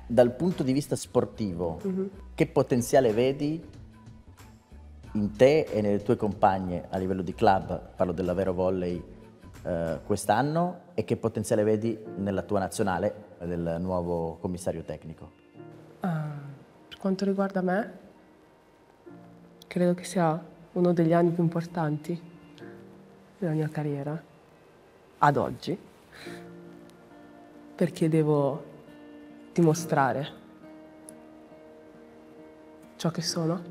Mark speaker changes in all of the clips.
Speaker 1: Dal punto di vista sportivo, che potenziale vedi in te e nelle tue compagne a livello di club, parlo del Vero Volley, quest'anno, e che potenziale vedi nella tua nazionale del nuovo commissario tecnico?
Speaker 2: Per quanto riguarda me, credo che sia uno degli anni più importanti della mia carriera, ad oggi, perché devo dimostrare ciò che sono,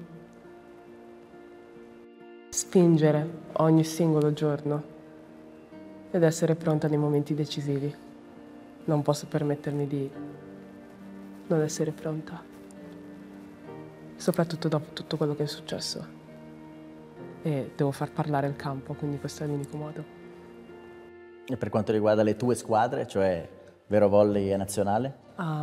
Speaker 2: spingere ogni singolo giorno ed essere pronta nei momenti decisivi. Non posso permettermi di non essere pronta, soprattutto dopo tutto quello che è successo. E devo far parlare il campo, quindi questo è l'unico modo.
Speaker 1: E per quanto riguarda le tue squadre, cioè Vero Volley e Nazionale?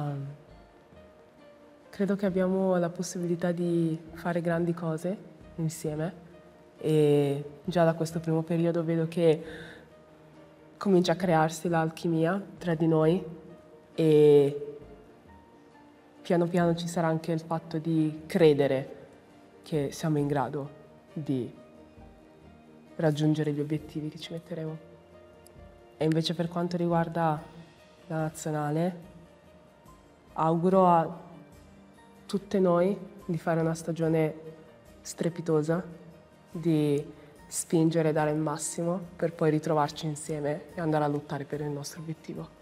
Speaker 2: Credo che abbiamo la possibilità di fare grandi cose insieme e già da questo primo periodo vedo che comincia a crearsi l'alchimia tra di noi e piano piano ci sarà anche il fatto di credere che siamo in grado di raggiungere gli obiettivi che ci metteremo. E invece per quanto riguarda la nazionale, auguro a tutte noi di fare una stagione strepitosa, di spingere e dare il massimo per poi ritrovarci insieme e andare a lottare per il nostro obiettivo.